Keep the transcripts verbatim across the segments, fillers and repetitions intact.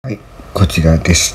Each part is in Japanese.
はい、こちらです。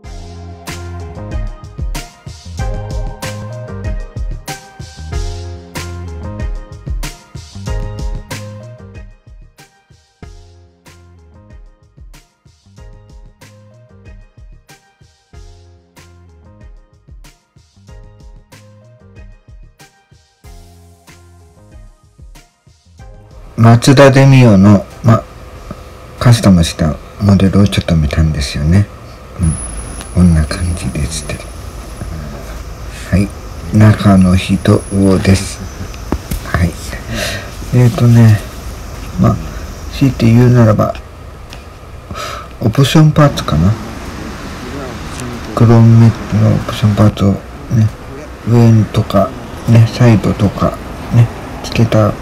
松田デミオの、ま、カスタムしたモデルをちょっと見たんですよね。うん、こんな感じでして。はい、中の人魚です。はい。えっとね、まあ、強いて言うならば、オプションパーツかな。クロームメットのオプションパーツをね、上とか、ね、サイドとか、ね、つけた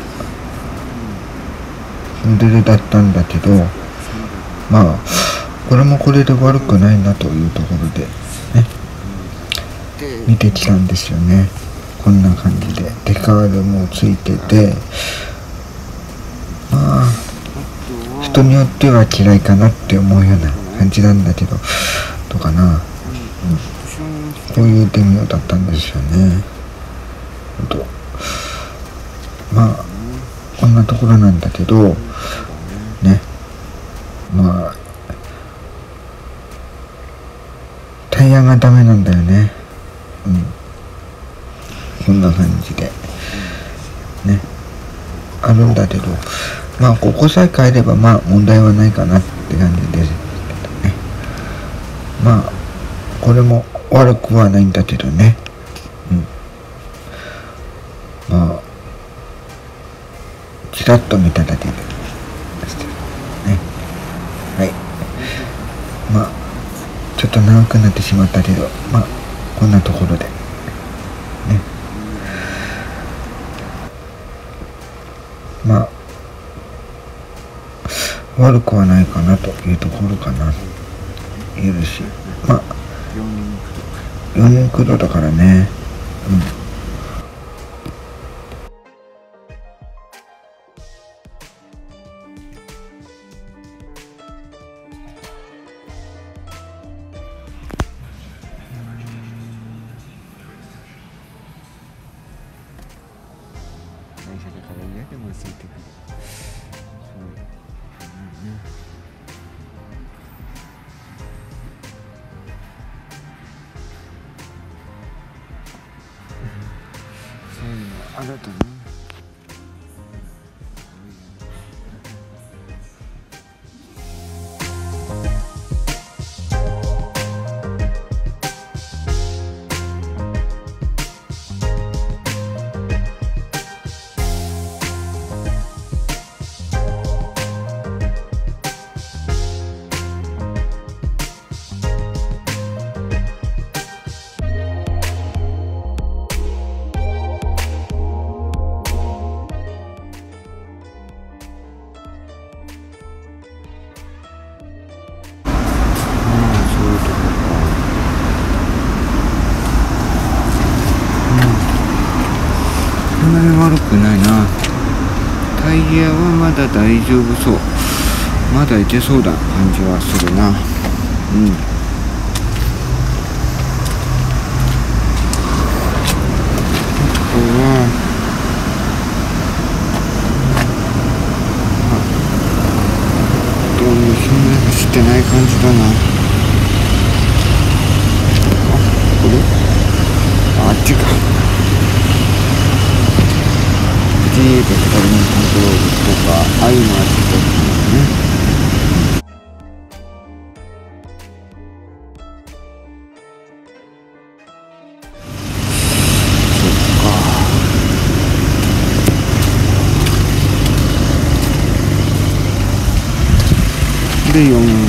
モデルだったんだけど、まあこれもこれで悪くないなというところでね見てきたんですよね。こんな感じでデカールもついてて、まあ人によっては嫌いかなって思うような感じなんだけど、どうかな、うん、こういうデミオだったんですよね。ほんとまあこんなところなんだけどね、まあタイヤがダメなんだよね。うん、こんな感じでねあるんだけど、まあここさえ変えればまあ問題はないかなって感じですけどね。まあこれも悪くはないんだけどね。うん、まあちらっと見ただけでですね。はい。まあちょっと長くなってしまったけど、まあこんなところでね。まあ悪くはないかなというところかな。言えるし、まあよにん駆動だからね。うん。会社だから嫌でもついてくる。そう、うんね。そういうのあるとね。そんなに悪くないな。タイヤはまだ大丈夫そう。まだいけそうな感じはするな。うん。あとは、どうもそんなに走ってない感じだな。あ、これ？あ、あっちか。ジーベクトルのコントロールとか、ああいうのはちょっとね。でよん